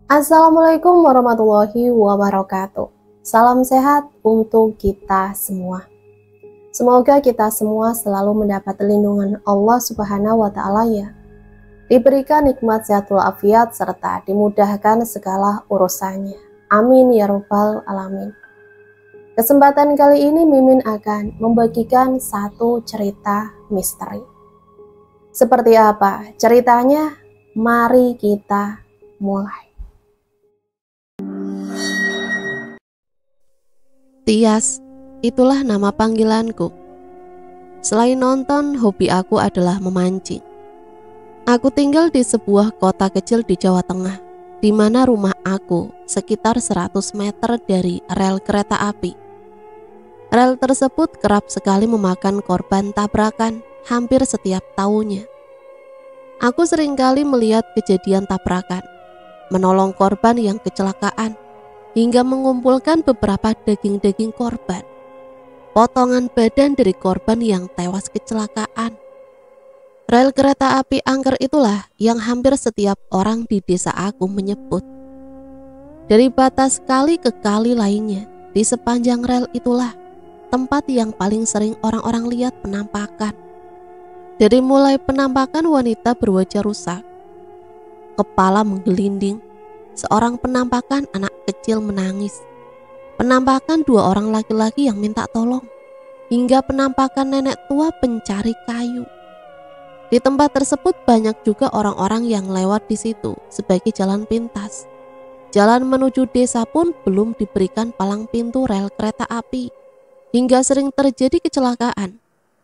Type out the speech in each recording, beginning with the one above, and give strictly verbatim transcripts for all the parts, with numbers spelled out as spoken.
Assalamualaikum warahmatullahi wabarakatuh. Salam sehat untuk kita semua. Semoga kita semua selalu mendapat lindungan Allah Subhanahu wa Ta'ala, ya. Diberikan nikmat sehat walafiat serta dimudahkan segala urusannya. Amin ya Rabbal Alamin. Kesempatan kali ini Mimin akan membagikan satu cerita misteri. Seperti apa ceritanya? Mari kita mulai. Tias, itulah nama panggilanku. Selain nonton, hobi aku adalah memancing. Aku tinggal di sebuah kota kecil di Jawa Tengah, di mana rumah aku sekitar seratus meter dari rel kereta api. Rel tersebut kerap sekali memakan korban tabrakan hampir setiap tahunnya. Aku seringkali melihat kejadian tabrakan, menolong korban yang kecelakaan, hingga mengumpulkan beberapa daging-daging korban, potongan badan dari korban yang tewas kecelakaan. Rel kereta api angker itulah yang hampir setiap orang di desa aku menyebut. Dari batas kali ke kali lainnya, di sepanjang rel itulah tempat yang paling sering orang-orang lihat penampakan. Dari mulai penampakan wanita berwajah rusak, kepala menggelinding, seorang penampakan anak kecil menangis, penampakan dua orang laki-laki yang minta tolong, hingga penampakan nenek tua pencari kayu. Di tempat tersebut banyak juga orang-orang yang lewat di situ sebagai jalan pintas. Jalan menuju desa pun belum diberikan palang pintu rel kereta api, hingga sering terjadi kecelakaan.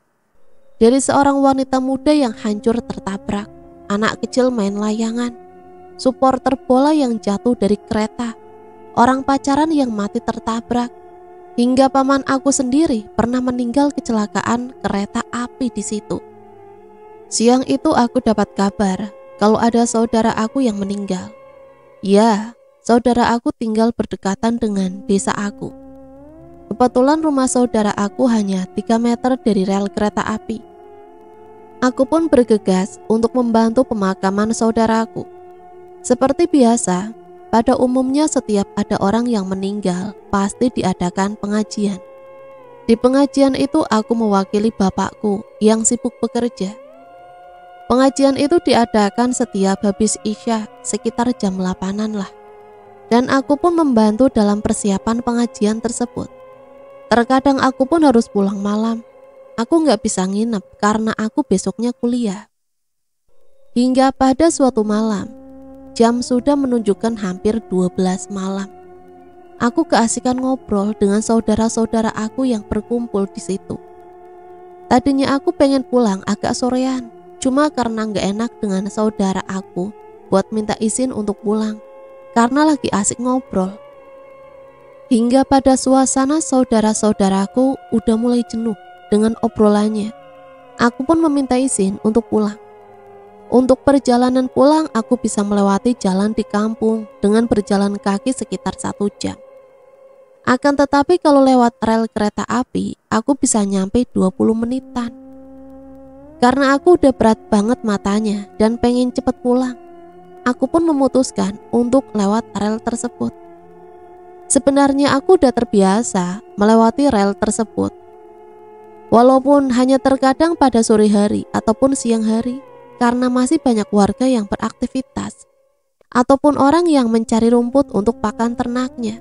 Dari seorang wanita muda yang hancur tertabrak, anak kecil main layangan, supporter bola yang jatuh dari kereta, orang pacaran yang mati tertabrak, hingga paman aku sendiri pernah meninggal kecelakaan kereta api di situ. Siang itu aku dapat kabar kalau ada saudara aku yang meninggal. Ya, saudara aku tinggal berdekatan dengan desa aku. Kebetulan rumah saudara aku hanya tiga meter dari rel kereta api. Aku pun bergegas untuk membantu pemakaman saudaraku. Seperti biasa, pada umumnya setiap ada orang yang meninggal, pasti diadakan pengajian. Di pengajian itu aku mewakili bapakku yang sibuk bekerja. Pengajian itu diadakan setiap habis Isya, sekitar jam delapanan lah. Dan aku pun membantu dalam persiapan pengajian tersebut. Terkadang aku pun harus pulang malam. Aku nggak bisa nginep karena aku besoknya kuliah. Hingga pada suatu malam, jam sudah menunjukkan hampir dua belas malam. Aku keasikan ngobrol dengan saudara-saudara aku yang berkumpul di situ. Tadinya aku pengen pulang agak sorean, cuma karena nggak enak dengan saudara aku buat minta izin untuk pulang, karena lagi asik ngobrol. Hingga pada suasana saudara-saudaraku udah mulai jenuh dengan obrolannya, aku pun meminta izin untuk pulang. Untuk perjalanan pulang, aku bisa melewati jalan di kampung dengan berjalan kaki sekitar satu jam. Akan tetapi kalau lewat rel kereta api, aku bisa nyampe dua puluh menitan. Karena aku udah berat banget matanya dan pengen cepet pulang, aku pun memutuskan untuk lewat rel tersebut. Sebenarnya aku udah terbiasa melewati rel tersebut. Walaupun hanya terkadang pada sore hari ataupun siang hari, karena masih banyak warga yang beraktivitas ataupun orang yang mencari rumput untuk pakan ternaknya.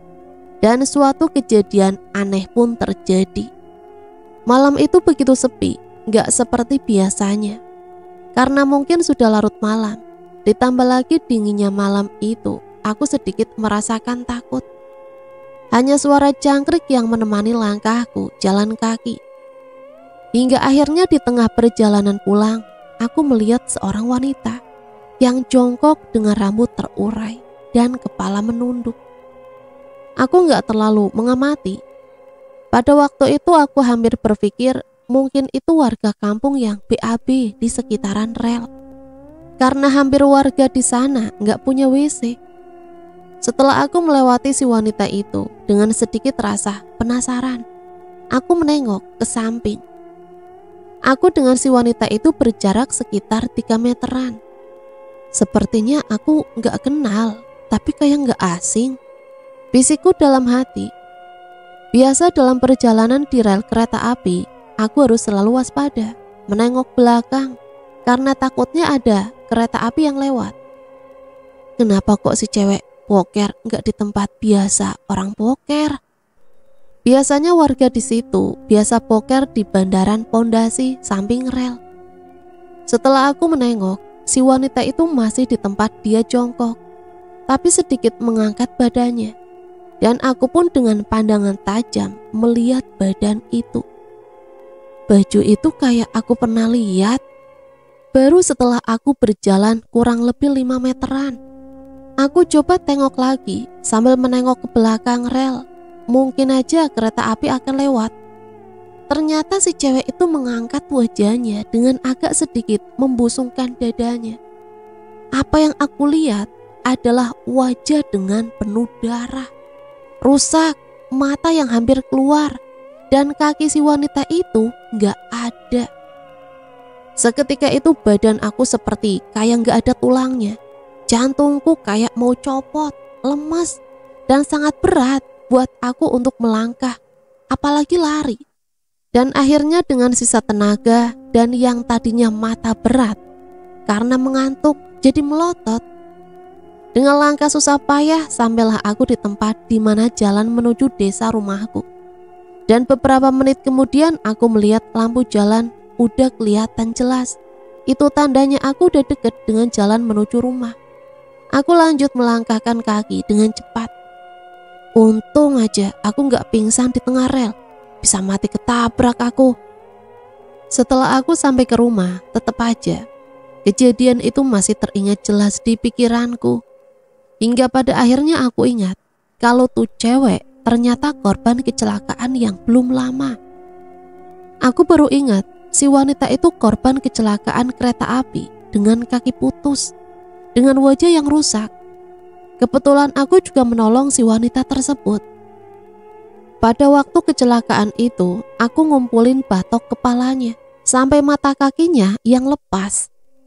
Dan suatu kejadian aneh pun terjadi. Malam itu begitu sepi, gak seperti biasanya. Karena mungkin sudah larut malam, ditambah lagi dinginnya malam itu, aku sedikit merasakan takut. Hanya suara jangkrik yang menemani langkahku jalan kaki. Hingga akhirnya di tengah perjalanan pulang, aku melihat seorang wanita yang jongkok dengan rambut terurai dan kepala menunduk. Aku gak terlalu mengamati. Pada waktu itu aku hampir berpikir mungkin itu warga kampung yang B A B di sekitaran rel. Karena hampir warga di sana gak punya W C. Setelah aku melewati si wanita itu dengan sedikit rasa penasaran, aku menengok ke samping. Aku dengan si wanita itu berjarak sekitar tiga meteran. Sepertinya aku gak kenal tapi kayak gak asing. Bisikku dalam hati. Biasa dalam perjalanan di rel kereta api, aku harus selalu waspada, menengok belakang, karena takutnya ada kereta api yang lewat. Kenapa kok si cewek poker gak di tempat biasa orang poker? Biasanya warga di situ biasa poker di bandaran pondasi samping rel. Setelah aku menengok, si wanita itu masih di tempat dia jongkok, tapi sedikit mengangkat badannya. Dan aku pun dengan pandangan tajam melihat badan itu. Baju itu kayak aku pernah lihat. Baru setelah aku berjalan kurang lebih lima meteran, aku coba tengok lagi sambil menengok ke belakang rel. Mungkin aja kereta api akan lewat. Ternyata si cewek itu mengangkat wajahnya dengan agak sedikit membusungkan dadanya. Apa yang aku lihat adalah wajah dengan penuh darah, rusak, mata yang hampir keluar, dan kaki si wanita itu gak ada. Seketika itu badan aku seperti kayak gak ada tulangnya. Jantungku kayak mau copot, lemas, dan sangat berat buat aku untuk melangkah, apalagi lari. Dan akhirnya dengan sisa tenaga dan yang tadinya mata berat karena mengantuk jadi melotot. Dengan langkah susah payah sampailah aku di tempat di mana jalan menuju desa rumahku. Dan beberapa menit kemudian aku melihat lampu jalan udah kelihatan jelas. Itu tandanya aku udah deket dengan jalan menuju rumah. Aku lanjut melangkahkan kaki dengan cepat. Untung aja aku gak pingsan di tengah rel. Bisa mati ketabrak aku. Setelah aku sampai ke rumah, tetap aja kejadian itu masih teringat jelas di pikiranku. Hingga pada akhirnya aku ingat kalau tuh cewek ternyata korban kecelakaan yang belum lama. Aku baru ingat si wanita itu korban kecelakaan kereta api dengan kaki putus, dengan wajah yang rusak. Kebetulan aku juga menolong si wanita tersebut. Pada waktu kecelakaan itu, aku ngumpulin batok kepalanya sampai mata kakinya yang lepas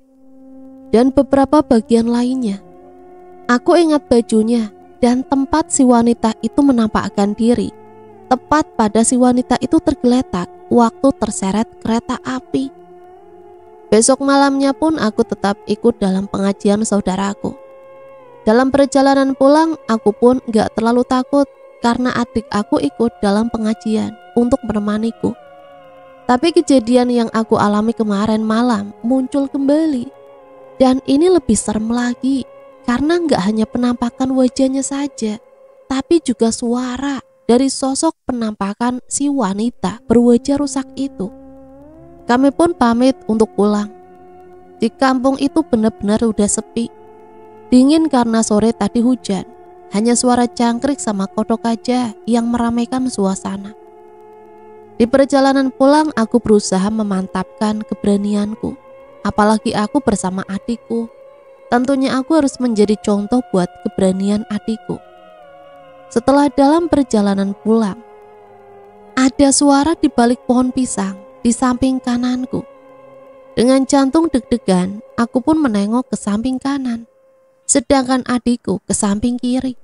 dan beberapa bagian lainnya. Aku ingat bajunya dan tempat si wanita itu menampakkan diri, tepat pada si wanita itu tergeletak waktu terseret kereta api. Besok malamnya pun aku tetap ikut dalam pengajian saudaraku. Dalam perjalanan pulang, aku pun gak terlalu takut karena adik aku ikut dalam pengajian untuk menemaniku. Tapi kejadian yang aku alami kemarin malam muncul kembali. Dan ini lebih serem lagi karena gak hanya penampakan wajahnya saja, tapi juga suara dari sosok penampakan si wanita berwajah rusak itu. Kami pun pamit untuk pulang. Di kampung itu benar-benar udah sepi. Dingin karena sore tadi hujan. Hanya suara cangkrik sama kodok aja yang meramaikan suasana. Di perjalanan pulang aku berusaha memantapkan keberanianku. Apalagi aku bersama adikku. Tentunya aku harus menjadi contoh buat keberanian adikku. Setelah dalam perjalanan pulang, ada suara di balik pohon pisang di samping kananku. Dengan jantung deg-degan, aku pun menengok ke samping kanan. Sedangkan adikku ke samping kiri.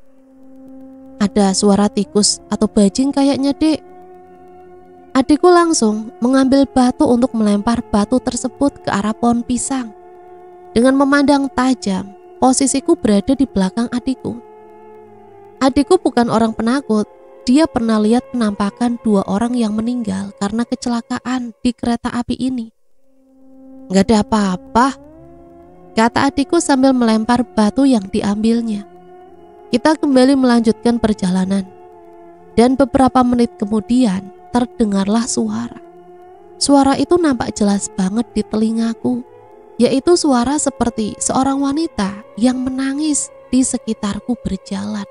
Ada suara tikus atau bajing kayaknya, Dek. Adikku langsung mengambil batu untuk melempar batu tersebut ke arah pohon pisang. Dengan memandang tajam, posisiku berada di belakang adikku. Adikku bukan orang penakut. Dia pernah lihat penampakan dua orang yang meninggal karena kecelakaan di kereta api ini. Gak ada apa-apa, kata adikku sambil melempar batu yang diambilnya. Kita kembali melanjutkan perjalanan. Dan beberapa menit kemudian terdengarlah suara. Suara itu nampak jelas banget di telingaku, yaitu suara seperti seorang wanita yang menangis di sekitarku berjalan.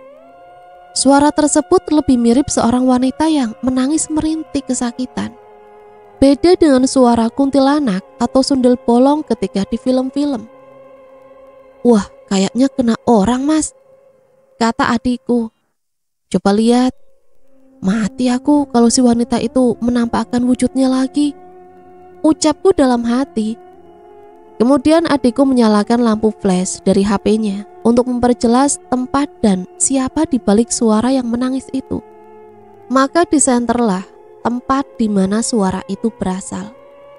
Suara tersebut lebih mirip seorang wanita yang menangis merintih kesakitan. Beda dengan suara kuntilanak atau sundel bolong ketika di film-film. Wah, kayaknya kena orang, Mas, kata adikku. Coba lihat. Mati aku kalau si wanita itu menampakkan wujudnya lagi, ucapku dalam hati. Kemudian adikku menyalakan lampu flash dari H P-nya untuk memperjelas tempat dan siapa di balik suara yang menangis itu. Maka disenterlah tempat di mana suara itu berasal.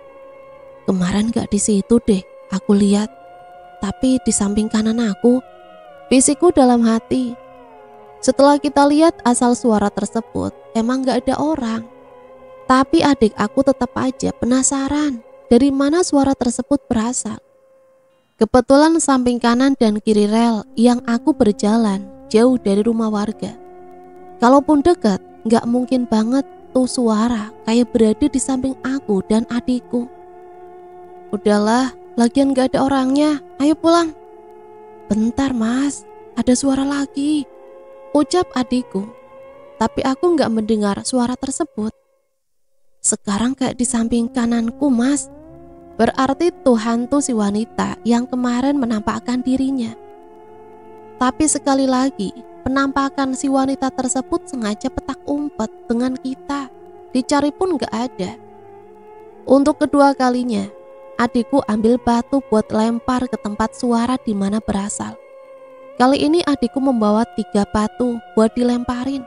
Kemarin gak di situ deh, aku lihat. Tapi di samping kanan aku, bisikku dalam hati. Setelah kita lihat asal suara tersebut, emang gak ada orang. Tapi adik aku tetap aja penasaran dari mana suara tersebut berasal. Kebetulan samping kanan dan kiri rel yang aku berjalan jauh dari rumah warga. Kalaupun dekat, gak mungkin banget tuh suara kayak berada di samping aku dan adikku. Udahlah, lagian gak ada orangnya, ayo pulang. Bentar mas, ada suara lagi, ucap adikku. Tapi aku gak mendengar suara tersebut. Sekarang kayak di samping kananku mas. Berarti tuh hantu si wanita yang kemarin menampakkan dirinya. Tapi sekali lagi, penampakan si wanita tersebut sengaja petak umpet dengan kita. Dicari pun gak ada. Untuk kedua kalinya, adikku ambil batu buat lempar ke tempat suara di mana berasal. Kali ini adikku membawa tiga batu buat dilemparin.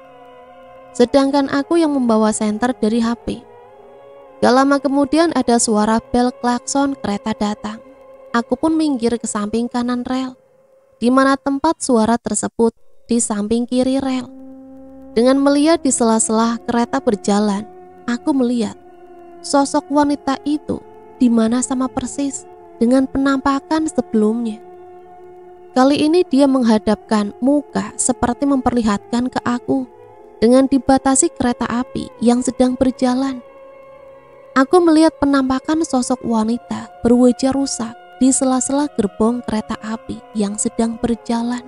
Sedangkan aku yang membawa senter dari H P. Gak lama kemudian ada suara bel klakson kereta datang. Aku pun minggir ke samping kanan rel, di mana tempat suara tersebut di samping kiri rel. Dengan melihat di sela-sela kereta berjalan, aku melihat sosok wanita itu di mana sama persis dengan penampakan sebelumnya. Kali ini dia menghadapkan muka seperti memperlihatkan ke aku dengan dibatasi kereta api yang sedang berjalan. Aku melihat penampakan sosok wanita berwajah rusak di sela-sela gerbong kereta api yang sedang berjalan.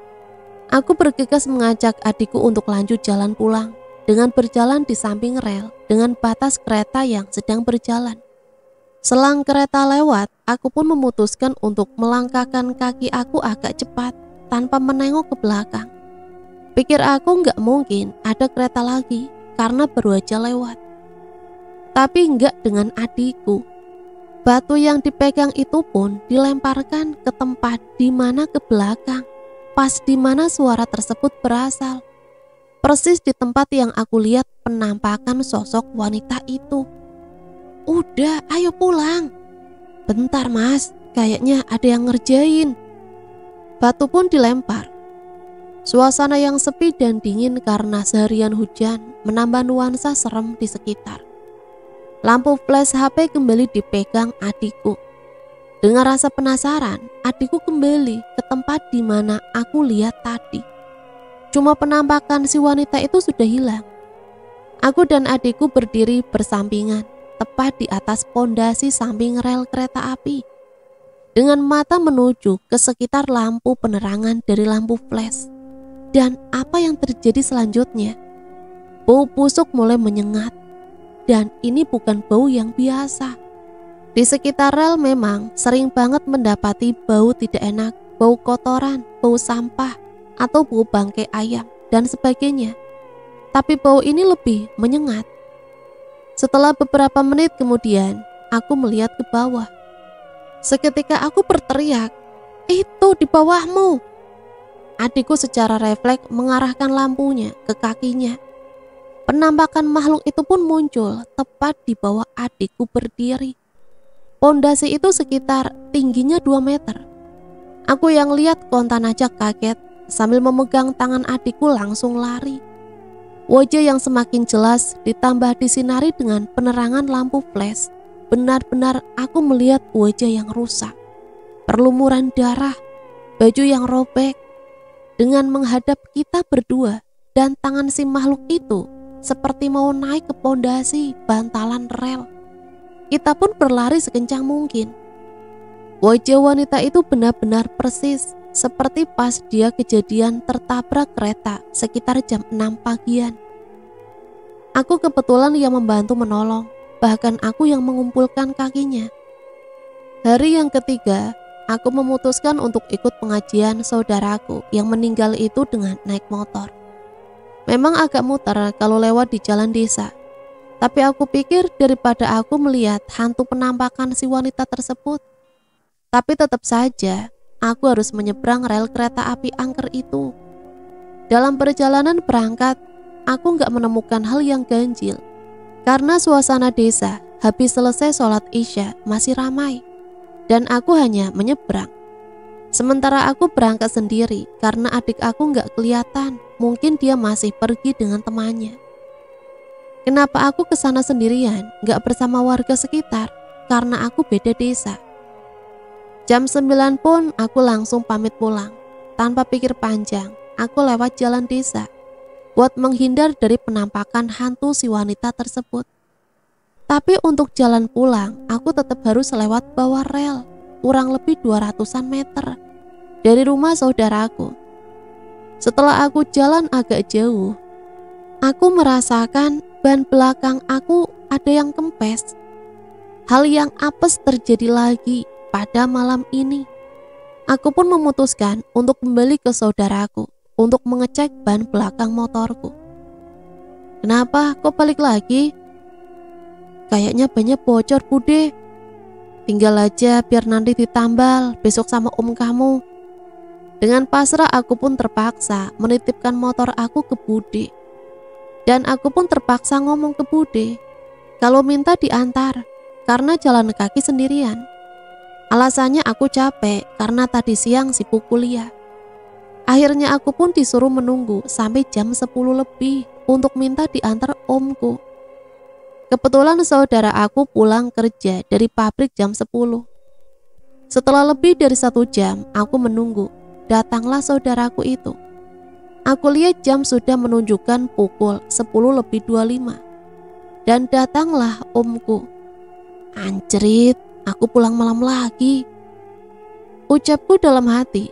Aku bergegas mengajak adikku untuk lanjut jalan pulang dengan berjalan di samping rel dengan batas kereta yang sedang berjalan. Selang kereta lewat, aku pun memutuskan untuk melangkahkan kaki aku agak cepat tanpa menengok ke belakang. Pikir aku nggak mungkin ada kereta lagi karena baru aja lewat. Tapi nggak dengan adikku. Batu yang dipegang itu pun dilemparkan ke tempat di mana ke belakang, pas di mana suara tersebut berasal. Persis di tempat yang aku lihat penampakan sosok wanita itu. Udah, ayo pulang. Bentar mas, kayaknya ada yang ngerjain. Batu pun dilempar. Suasana yang sepi dan dingin karena seharian hujan menambah nuansa serem di sekitar. Lampu flash H P kembali dipegang adikku. Dengan rasa penasaran, adikku kembali ke tempat di mana aku lihat tadi. Cuma penampakan si wanita itu sudah hilang. Aku dan adikku berdiri bersampingan, tepat di atas pondasi samping rel kereta api. Dengan mata menuju ke sekitar lampu penerangan dari lampu flash. Dan apa yang terjadi selanjutnya? Bau busuk mulai menyengat. Dan ini bukan bau yang biasa. Di sekitar rel memang sering banget mendapati bau tidak enak, bau kotoran, bau sampah, atau bau bangkai ayam, dan sebagainya. Tapi bau ini lebih menyengat. Setelah beberapa menit kemudian, aku melihat ke bawah. Seketika aku berteriak, "Itu di bawahmu!" Adikku secara refleks mengarahkan lampunya ke kakinya. Penampakan makhluk itu pun muncul tepat di bawah adikku berdiri. Pondasi itu sekitar tingginya dua meter. Aku yang lihat kontan aja kaget sambil memegang tangan adikku langsung lari. Wajah yang semakin jelas ditambah disinari dengan penerangan lampu flash. Benar-benar aku melihat wajah yang rusak, perlumuran darah, baju yang robek. Dengan menghadap kita berdua dan tangan si makhluk itu seperti mau naik ke pondasi bantalan rel. Kita pun berlari sekencang mungkin. Wajah wanita itu benar-benar persis seperti pas dia kejadian tertabrak kereta sekitar jam enam pagian. Aku kebetulan yang membantu menolong, bahkan aku yang mengumpulkan kakinya. Hari yang ketiga, aku memutuskan untuk ikut pengajian saudaraku yang meninggal itu dengan naik motor. Memang agak muter kalau lewat di jalan desa. Tapi aku pikir daripada aku melihat hantu penampakan si wanita tersebut, Tapi tetap saja, aku harus menyeberang rel kereta api angker itu. Dalam perjalanan berangkat, aku nggak menemukan hal yang ganjil. Karena suasana desa, habis selesai sholat isya, masih ramai. Dan aku hanya menyeberang. Sementara aku berangkat sendiri, karena adik aku nggak kelihatan. Mungkin dia masih pergi dengan temannya. Kenapa aku ke sana sendirian, nggak bersama warga sekitar? Karena aku beda desa. Jam sembilan pun aku langsung pamit pulang. Tanpa pikir panjang, aku lewat jalan desa buat menghindar dari penampakan hantu si wanita tersebut. Tapi untuk jalan pulang, aku tetap harus lewat bawah rel, kurang lebih dua ratusan meter dari rumah saudaraku. Setelah aku jalan agak jauh, aku merasakan ban belakang aku ada yang kempes. Hal yang apes terjadi lagi pada malam ini. Aku pun memutuskan untuk kembali ke saudaraku untuk mengecek ban belakang motorku. Kenapa kok balik lagi? Kayaknya bannya bocor, Bude. Tinggal aja biar nanti ditambal besok sama om kamu. Dengan pasrah aku pun terpaksa menitipkan motor aku ke Bude. Dan aku pun terpaksa ngomong ke Bude kalau minta diantar karena jalan kaki sendirian. Alasannya aku capek karena tadi siang sibuk kuliah. Akhirnya aku pun disuruh menunggu sampai jam sepuluh lebih untuk minta diantar omku. Kebetulan saudara aku pulang kerja dari pabrik jam sepuluh. Setelah lebih dari satu jam aku menunggu, datanglah saudaraku itu. Aku lihat jam sudah menunjukkan pukul sepuluh lebih dua puluh lima. Dan datanglah omku. Anjrit, aku pulang malam lagi, ucapku dalam hati.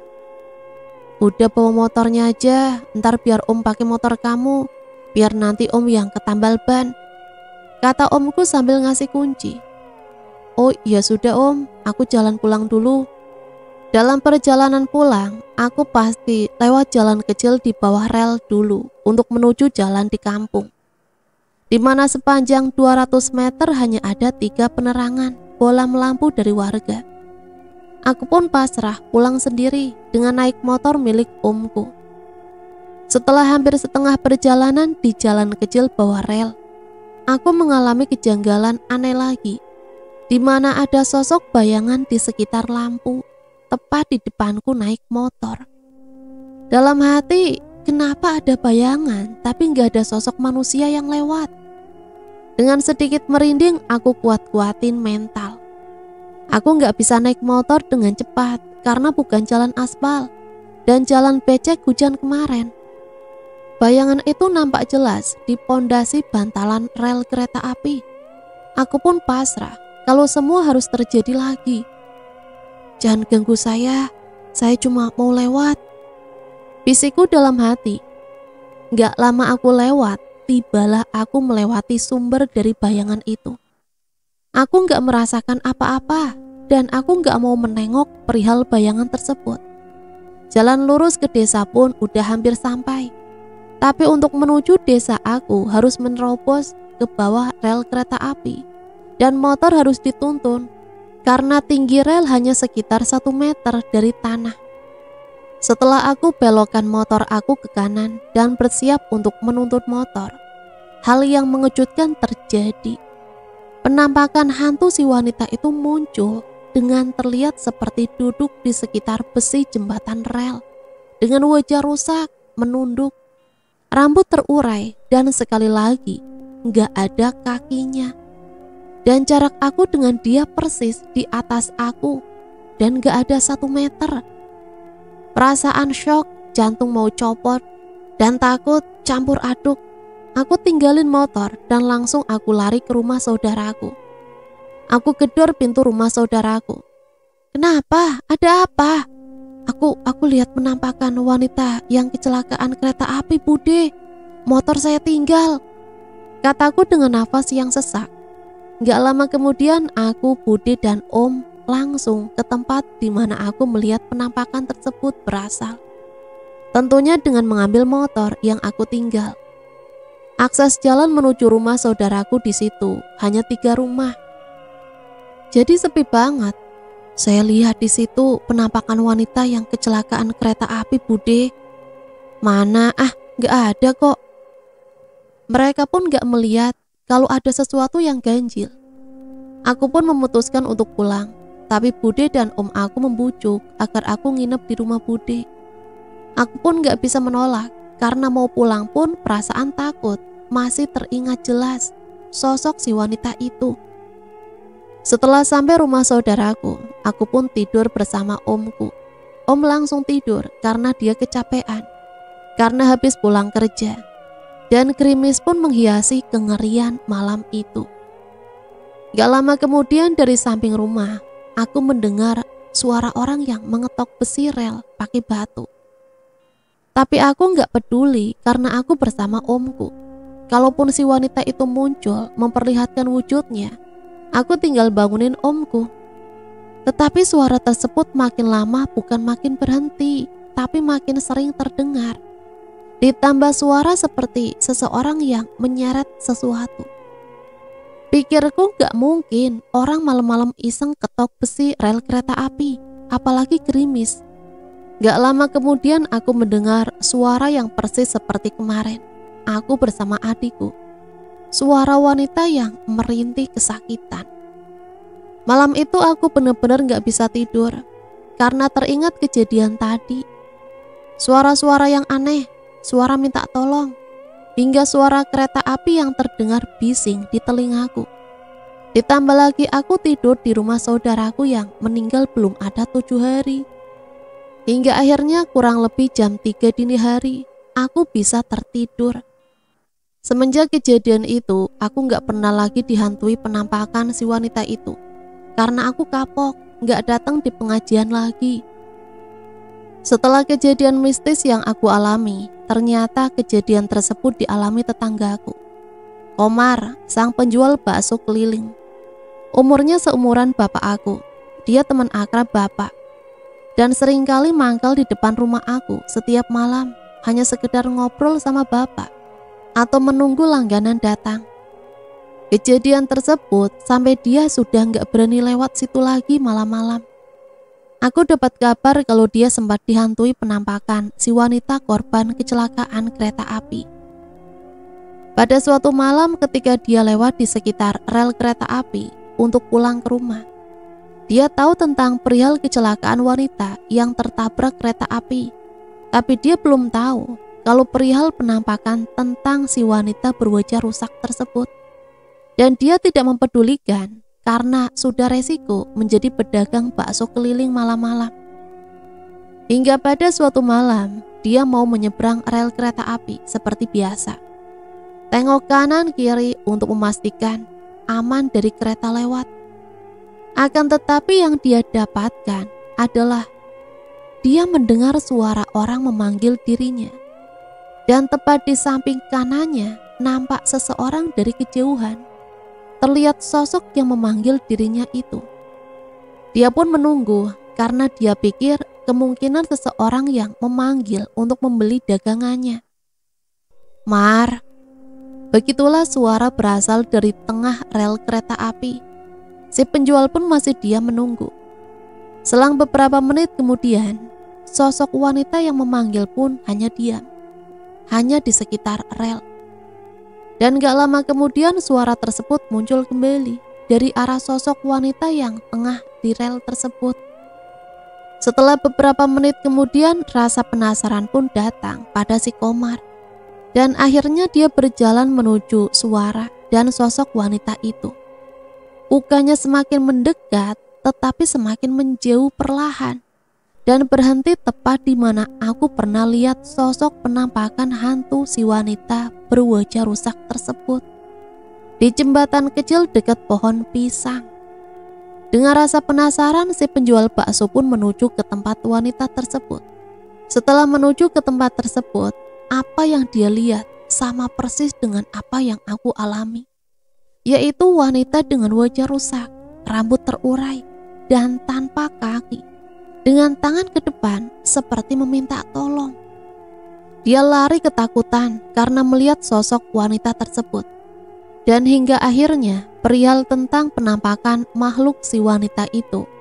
Udah bawa motornya aja, ntar biar om pakai motor kamu, biar nanti om yang ketambal ban, kata omku sambil ngasih kunci. Oh iya sudah om, aku jalan pulang dulu. Dalam perjalanan pulang, aku pasti lewat jalan kecil di bawah rel dulu untuk menuju jalan di kampung, di mana sepanjang dua ratus meter hanya ada tiga penerangan bolam lampu dari warga. Aku pun pasrah pulang sendiri dengan naik motor milik omku. Setelah hampir setengah perjalanan di jalan kecil bawah rel, aku mengalami kejanggalan aneh lagi, di mana ada sosok bayangan di sekitar lampu, tepat di depanku naik motor. Dalam hati, kenapa ada bayangan tapi nggak ada sosok manusia yang lewat? Dengan sedikit merinding, aku kuat-kuatin mental. Aku nggak bisa naik motor dengan cepat karena bukan jalan aspal dan jalan becek hujan kemarin. Bayangan itu nampak jelas di pondasi bantalan rel kereta api. Aku pun pasrah kalau semua harus terjadi lagi. Jangan ganggu saya, saya cuma mau lewat, bisikku dalam hati. Nggak lama aku lewat, tibalah aku melewati sumber dari bayangan itu. Aku nggak merasakan apa-apa dan aku nggak mau menengok perihal bayangan tersebut. Jalan lurus ke desa pun udah hampir sampai. Tapi untuk menuju desa aku harus menerobos ke bawah rel kereta api dan motor harus dituntun karena tinggi rel hanya sekitar satu meter dari tanah. Setelah aku belokkan motor aku ke kanan dan bersiap untuk menuntun motor, hal yang mengejutkan terjadi. Penampakan hantu si wanita itu muncul dengan terlihat seperti duduk di sekitar besi jembatan rel dengan wajah rusak, menunduk, rambut terurai, dan sekali lagi nggak ada kakinya. Dan jarak aku dengan dia persis di atas aku dan nggak ada satu meter. Perasaan syok, jantung mau copot, dan takut campur aduk. Aku tinggalin motor dan langsung aku lari ke rumah saudaraku. Aku gedor pintu rumah saudaraku. Kenapa? Ada apa? Aku aku lihat penampakan wanita yang kecelakaan kereta api, Bude. Motor saya tinggal, kataku dengan nafas yang sesak. Gak lama kemudian aku, Bude, dan Om langsung ke tempat di mana aku melihat penampakan tersebut berasal. Tentunya dengan mengambil motor yang aku tinggal. Akses jalan menuju rumah saudaraku di situ hanya tiga rumah. Jadi sepi banget. Saya lihat di situ penampakan wanita yang kecelakaan kereta api, Bude. Mana? Ah, gak ada kok. Mereka pun gak melihat kalau ada sesuatu yang ganjil. Aku pun memutuskan untuk pulang, tapi Bude dan om aku membujuk agar aku nginep di rumah Bude. Aku pun gak bisa menolak, karena mau pulang pun perasaan takut masih teringat jelas sosok si wanita itu. Setelah sampai rumah saudaraku, aku pun tidur bersama omku. Om langsung tidur karena dia kecapean, karena habis pulang kerja. Dan gerimis pun menghiasi kengerian malam itu. Gak lama kemudian dari samping rumah, aku mendengar suara orang yang mengetok besi rel pakai batu. Tapi aku gak peduli karena aku bersama omku. Kalaupun si wanita itu muncul memperlihatkan wujudnya, aku tinggal bangunin omku. Tetapi suara tersebut makin lama bukan makin berhenti, tapi makin sering terdengar. Ditambah suara seperti seseorang yang menyeret sesuatu. Pikirku gak mungkin orang malam-malam iseng ketok besi rel kereta api, apalagi gerimis. Gak lama kemudian aku mendengar suara yang persis seperti kemarin. Aku bersama adikku. Suara wanita yang merintih kesakitan. Malam itu aku benar-benar gak bisa tidur karena teringat kejadian tadi. Suara-suara yang aneh, suara minta tolong, hingga suara kereta api yang terdengar bising di telingaku. Ditambah lagi aku tidur di rumah saudaraku yang meninggal belum ada tujuh hari. Hingga akhirnya kurang lebih jam tiga dini hari, aku bisa tertidur. Semenjak kejadian itu, aku gak pernah lagi dihantui penampakan si wanita itu. Karena aku kapok, gak datang di pengajian lagi. Setelah kejadian mistis yang aku alami, ternyata kejadian tersebut dialami tetanggaku, Komar, sang penjual bakso keliling. Umurnya seumuran bapak aku. Dia teman akrab bapak. Dan seringkali mangkal di depan rumah aku setiap malam, hanya sekedar ngobrol sama bapak atau menunggu langganan datang. Kejadian tersebut sampai dia sudah nggak berani lewat situ lagi malam-malam. Aku dapat kabar kalau dia sempat dihantui penampakan si wanita korban kecelakaan kereta api. Pada suatu malam ketika dia lewat di sekitar rel kereta api untuk pulang ke rumah, dia tahu tentang perihal kecelakaan wanita yang tertabrak kereta api, tapi dia belum tahu kalau perihal penampakan tentang si wanita berwajah rusak tersebut. Dan dia tidak mempedulikan karena sudah resiko menjadi pedagang bakso keliling malam-malam. Hingga pada suatu malam, dia mau menyeberang rel kereta api seperti biasa. Tengok kanan kiri untuk memastikan aman dari kereta lewat. Akan tetapi yang dia dapatkan adalah dia mendengar suara orang memanggil dirinya. Dan tepat di samping kanannya nampak seseorang dari kejauhan. Terlihat sosok yang memanggil dirinya itu. Dia pun menunggu karena dia pikir kemungkinan seseorang yang memanggil untuk membeli dagangannya. Mar, begitulah suara berasal dari tengah rel kereta api. Si penjual pun masih diam menunggu. Selang beberapa menit kemudian, sosok wanita yang memanggil pun hanya diam. Hanya di sekitar rel. Dan gak lama kemudian suara tersebut muncul kembali dari arah sosok wanita yang tengah di rel tersebut. Setelah beberapa menit kemudian, rasa penasaran pun datang pada si Komar. Dan akhirnya dia berjalan menuju suara dan sosok wanita itu. Bukannya semakin mendekat, tetapi semakin menjauh perlahan. Dan berhenti tepat di mana aku pernah lihat sosok penampakan hantu si wanita berwajah rusak tersebut. Di jembatan kecil dekat pohon pisang. Dengan rasa penasaran, si penjual bakso pun menuju ke tempat wanita tersebut. Setelah menuju ke tempat tersebut, apa yang dia lihat sama persis dengan apa yang aku alami. Yaitu wanita dengan wajah rusak, rambut terurai, dan tanpa kaki. Dengan tangan ke depan seperti meminta tolong. Dia lari ketakutan karena melihat sosok wanita tersebut. Dan hingga akhirnya perihal tentang penampakan makhluk si wanita itu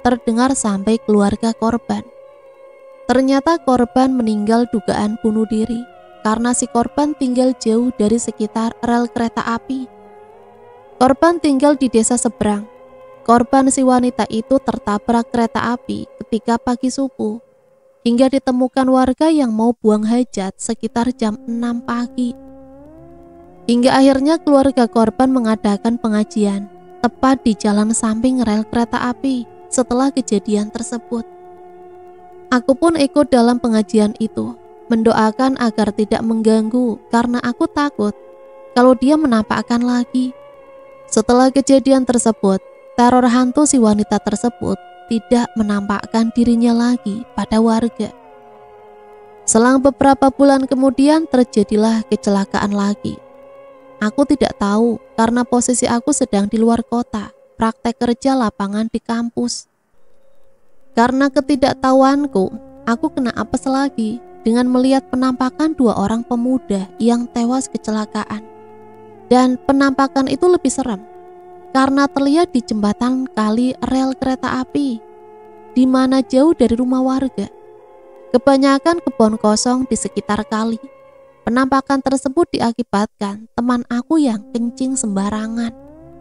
terdengar sampai keluarga korban. Ternyata korban meninggal dugaan bunuh diri karena si korban tinggal jauh dari sekitar rel kereta api. Korban tinggal di desa seberang. Korban si wanita itu tertabrak kereta api ketika pagi subuh, hingga ditemukan warga yang mau buang hajat sekitar jam enam pagi. Hingga akhirnya keluarga korban mengadakan pengajian tepat di jalan samping rel kereta api setelah kejadian tersebut. Aku pun ikut dalam pengajian itu, mendoakan agar tidak mengganggu karena aku takut kalau dia menampakkan lagi. Setelah kejadian tersebut, teror hantu si wanita tersebut tidak menampakkan dirinya lagi pada warga. Selang beberapa bulan kemudian terjadilah kecelakaan lagi. Aku tidak tahu karena posisi aku sedang di luar kota, praktek kerja lapangan di kampus. Karena ketidaktahuanku, aku kena apes lagi dengan melihat penampakan dua orang pemuda yang tewas kecelakaan. Dan penampakan itu lebih serem karena terlihat di jembatan kali rel kereta api, di mana jauh dari rumah warga. Kebanyakan kebun kosong di sekitar kali. Penampakan tersebut diakibatkan teman aku yang kencing sembarangan.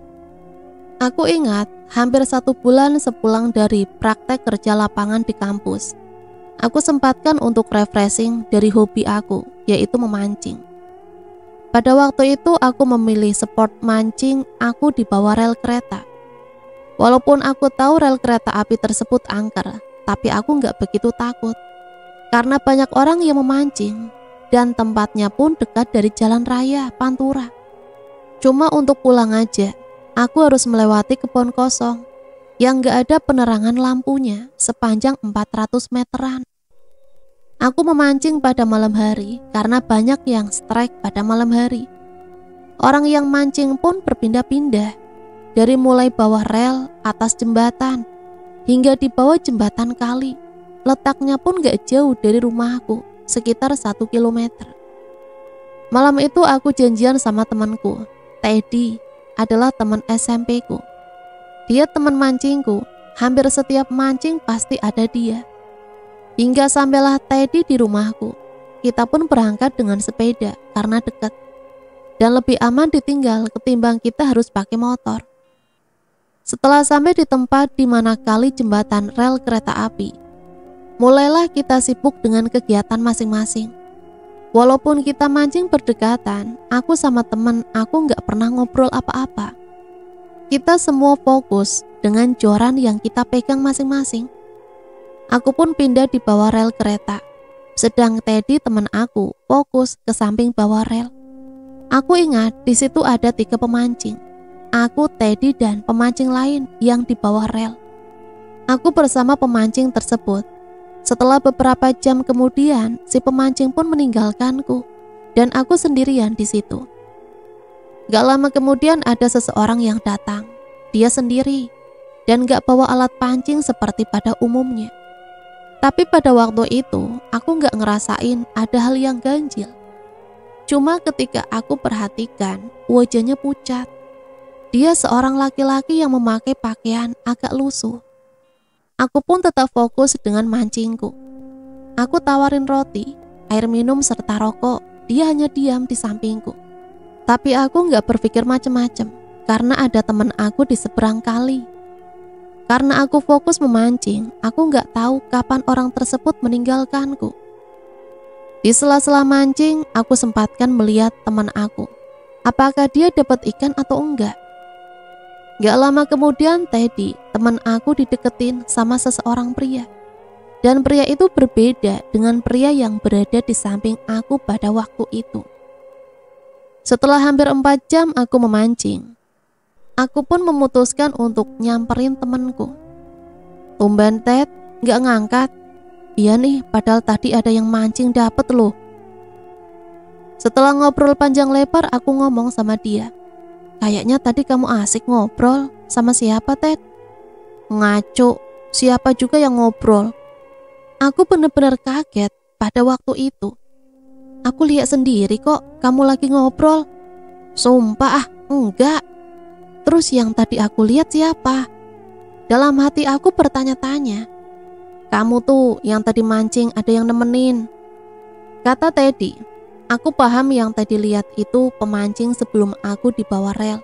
Aku ingat hampir satu bulan sepulang dari praktek kerja lapangan di kampus, aku sempatkan untuk refreshing dari hobi aku, yaitu memancing. Pada waktu itu aku memilih sport mancing aku di bawah rel kereta. Walaupun aku tahu rel kereta api tersebut angker, tapi aku nggak begitu takut. Karena banyak orang yang memancing, dan tempatnya pun dekat dari jalan raya Pantura. Cuma untuk pulang aja, aku harus melewati kebun kosong yang nggak ada penerangan lampunya sepanjang empat ratus meteran. Aku memancing pada malam hari karena banyak yang strike pada malam hari. Orang yang mancing pun berpindah-pindah, dari mulai bawah rel, atas jembatan, hingga di bawah jembatan kali. Letaknya pun gak jauh dari rumahku, sekitar satu kilometer. Malam itu aku janjian sama temanku, Teddy, adalah teman S M P ku. Dia teman mancingku, hampir setiap mancing pasti ada dia. Hingga sampailah Teddy di rumahku. Kita pun berangkat dengan sepeda karena dekat dan lebih aman ditinggal ketimbang kita harus pakai motor. Setelah sampai di tempat di mana kali jembatan rel kereta api, mulailah kita sibuk dengan kegiatan masing-masing. Walaupun kita mancing berdekatan, aku sama teman aku nggak pernah ngobrol apa-apa. Kita semua fokus dengan joran yang kita pegang masing-masing. Aku pun pindah di bawah rel kereta, sedang Teddy teman aku fokus ke samping bawah rel. Aku ingat di situ ada tiga pemancing. Aku, Teddy, dan pemancing lain yang di bawah rel. Aku bersama pemancing tersebut. Setelah beberapa jam kemudian, si pemancing pun meninggalkanku dan aku sendirian di situ. Gak lama kemudian ada seseorang yang datang. Dia sendiri dan gak bawa alat pancing seperti pada umumnya. Tapi pada waktu itu, aku gak ngerasain ada hal yang ganjil. Cuma ketika aku perhatikan, wajahnya pucat. Dia seorang laki-laki yang memakai pakaian agak lusuh. Aku pun tetap fokus dengan mancingku. Aku tawarin roti, air minum, serta rokok. Dia hanya diam di sampingku. Tapi aku gak berpikir macam-macam, karena ada teman aku di seberang kali. Karena aku fokus memancing, aku gak tahu kapan orang tersebut meninggalkanku. Di sela-sela mancing, aku sempatkan melihat teman aku. Apakah dia dapat ikan atau enggak? Gak lama kemudian Teddy, teman aku, dideketin sama seseorang pria. Dan pria itu berbeda dengan pria yang berada di samping aku pada waktu itu. Setelah hampir empat jam aku memancing, aku pun memutuskan untuk nyamperin temanku. Tumben Ted, gak ngangkat. Iya nih, padahal tadi ada yang mancing dapet loh. Setelah ngobrol panjang lebar, aku ngomong sama dia. Kayaknya tadi kamu asik ngobrol. Sama siapa, Ted? Ngaco, siapa juga yang ngobrol? Aku benar-benar kaget pada waktu itu. Aku lihat sendiri kok kamu lagi ngobrol. Sumpah ah, enggak. Terus yang tadi aku lihat siapa? Dalam hati aku bertanya-tanya, kamu tuh yang tadi mancing ada yang nemenin. Kata Teddy, aku paham yang tadi lihat itu pemancing sebelum aku dibawa rel.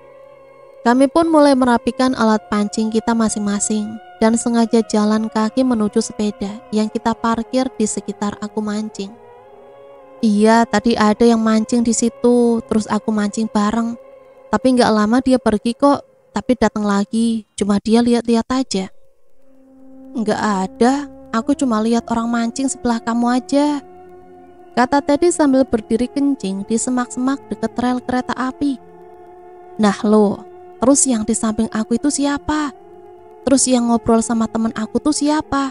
Kami pun mulai merapikan alat pancing kita masing-masing dan sengaja jalan kaki menuju sepeda yang kita parkir di sekitar aku mancing. Iya, tadi ada yang mancing di situ, terus aku mancing bareng. Tapi nggak lama dia pergi kok, tapi datang lagi, cuma dia lihat-lihat aja. Nggak ada, aku cuma lihat orang mancing sebelah kamu aja. Kata Teddy sambil berdiri kencing di semak-semak dekat rel kereta api. Nah lo, terus yang di samping aku itu siapa? Terus yang ngobrol sama temen aku tuh siapa?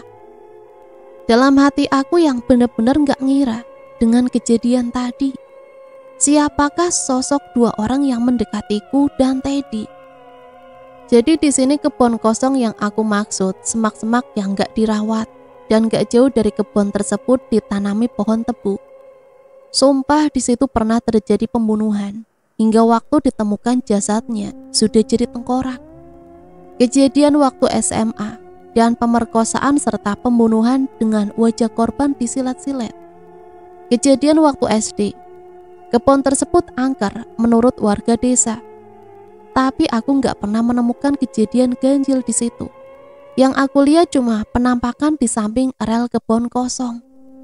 Dalam hati aku yang benar-benar nggak ngira dengan kejadian tadi. Siapakah sosok dua orang yang mendekatiku dan Teddy? Jadi di sini kebun kosong yang aku maksud, semak-semak yang gak dirawat dan gak jauh dari kebun tersebut ditanami pohon tebu. Sumpah di situ pernah terjadi pembunuhan hingga waktu ditemukan jasadnya sudah jadi tengkorak. Kejadian waktu S M A dan pemerkosaan serta pembunuhan dengan wajah korban disilet-silet. Kejadian waktu S D. Kebun tersebut angker menurut warga desa. Tapi aku nggak pernah menemukan kejadian ganjil di situ. Yang aku lihat cuma penampakan di samping rel kebun kosong.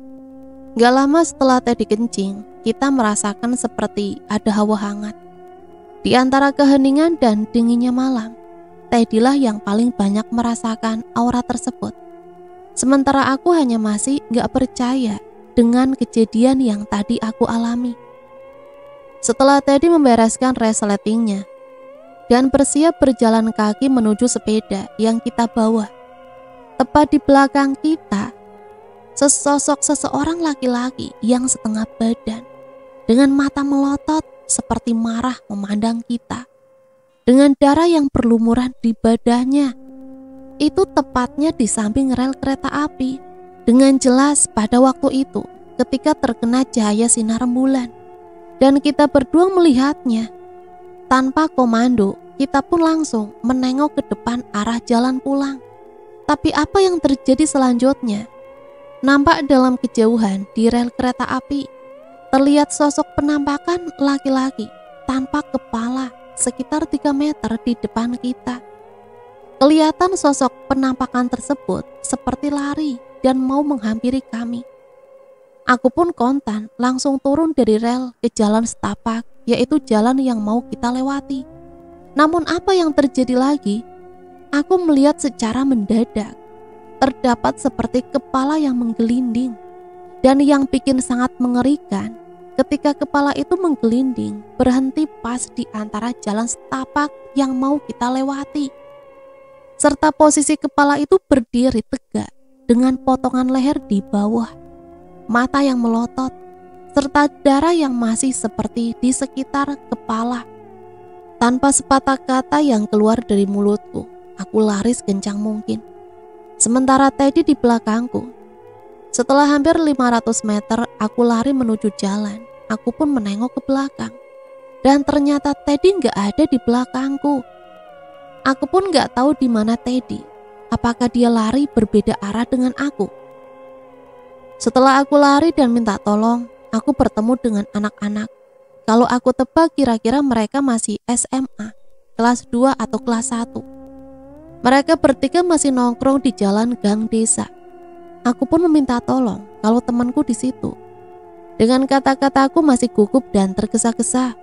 Gak lama setelah Teddy kencing, kita merasakan seperti ada hawa hangat. Di antara keheningan dan dinginnya malam, Teddy lah yang paling banyak merasakan aura tersebut. Sementara aku hanya masih nggak percaya dengan kejadian yang tadi aku alami. Setelah Teddy membereskan resletingnya dan bersiap berjalan kaki menuju sepeda yang kita bawa, tepat di belakang kita, sesosok seseorang laki-laki yang setengah badan, dengan mata melotot seperti marah memandang kita, dengan darah yang berlumuran di badannya. Itu tepatnya di samping rel kereta api. Dengan jelas pada waktu itu, ketika terkena cahaya sinar rembulan, dan kita berdua melihatnya. Tanpa komando, kita pun langsung menengok ke depan arah jalan pulang. Tapi apa yang terjadi selanjutnya? Nampak dalam kejauhan di rel kereta api, terlihat sosok penampakan laki-laki tanpa kepala sekitar tiga meter di depan kita. Kelihatan sosok penampakan tersebut seperti lari dan mau menghampiri kami. Aku pun kontan langsung turun dari rel ke jalan setapak, yaitu jalan yang mau kita lewati. Namun apa yang terjadi lagi? Aku melihat secara mendadak terdapat seperti kepala yang menggelinding. Dan yang bikin sangat mengerikan, ketika kepala itu menggelinding berhenti pas di antara jalan setapak yang mau kita lewati. Serta posisi kepala itu berdiri tegak dengan potongan leher di bawah, mata yang melotot, serta darah yang masih seperti di sekitar kepala. Tanpa sepatah kata yang keluar dari mulutku, aku lari sekencang mungkin. Sementara Teddy di belakangku. Setelah hampir lima ratus meter, aku lari menuju jalan. Aku pun menengok ke belakang. Dan ternyata Teddy gak ada di belakangku. Aku pun gak tahu di mana Teddy. Apakah dia lari berbeda arah dengan aku? Setelah aku lari dan minta tolong, aku bertemu dengan anak-anak. Kalau aku tebak kira-kira mereka masih S M A, kelas dua atau kelas satu. Mereka bertiga masih nongkrong di jalan gang desa. Aku pun meminta tolong kalau temanku di situ. Dengan kata-kataku masih gugup dan tergesa-gesa.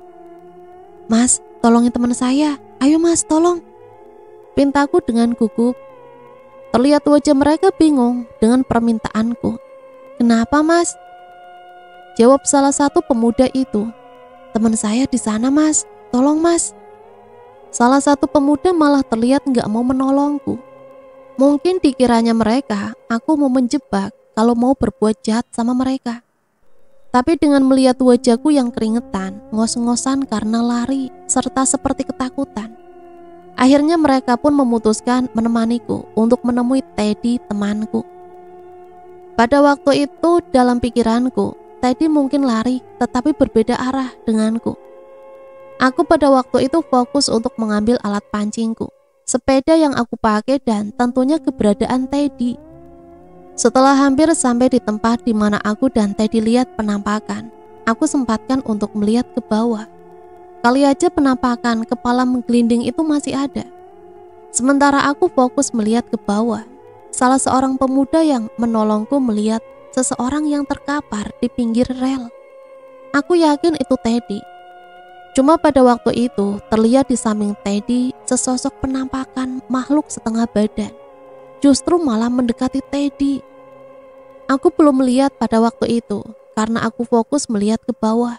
Mas, tolongin teman saya. Ayo mas, tolong. Pintaku dengan gugup. Terlihat wajah mereka bingung dengan permintaanku. Kenapa mas? Jawab salah satu pemuda itu. Teman saya di sana mas, tolong mas. Salah satu pemuda malah terlihat gak mau menolongku. Mungkin dikiranya mereka aku mau menjebak kalau mau berbuat jahat sama mereka. Tapi dengan melihat wajahku yang keringetan, ngos-ngosan karena lari, serta seperti ketakutan, akhirnya mereka pun memutuskan menemaniku untuk menemui Teddy temanku. Pada waktu itu dalam pikiranku, Teddy mungkin lari tetapi berbeda arah denganku. Aku pada waktu itu fokus untuk mengambil alat pancingku, sepeda yang aku pakai, dan tentunya keberadaan Teddy. Setelah hampir sampai di tempat di mana aku dan Teddy lihat penampakan, aku sempatkan untuk melihat ke bawah. Kali aja penampakan kepala menggelinding itu masih ada. Sementara aku fokus melihat ke bawah, salah seorang pemuda yang menolongku melihat seseorang yang terkapar di pinggir rel. Aku yakin itu Teddy. Cuma pada waktu itu terlihat di samping Teddy sesosok penampakan makhluk setengah badan, justru malah mendekati Teddy. Aku belum melihat pada waktu itu karena aku fokus melihat ke bawah.